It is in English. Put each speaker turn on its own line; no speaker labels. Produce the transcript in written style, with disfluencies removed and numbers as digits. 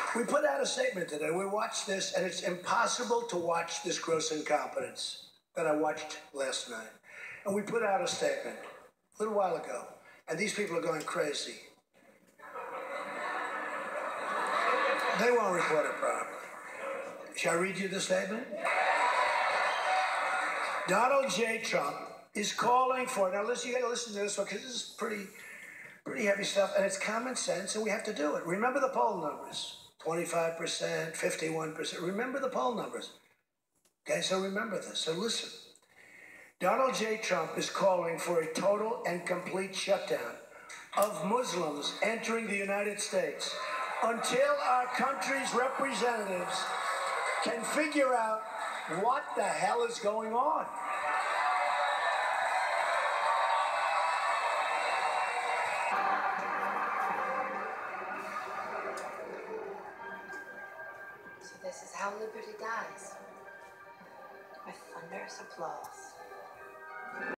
We put out a statement today. We watched this, and it's impossible to watch this gross incompetence that I watched last night. And we put out a statement a little while ago, and these people are going crazy. They won't report it properly. Shall I read you the statement? Donald J. Trump is calling for, now listen, you got to listen to this one because this is pretty heavy stuff, and it's common sense, and we have to do it. Remember the poll numbers. 25%, 51%. Remember the poll numbers. Okay, so remember this. So listen. Donald J. Trump is calling for a total and complete shutdown of Muslims entering the United States until our country's representatives can figure out what the hell is going on.
So this is how liberty dies, with thunderous applause.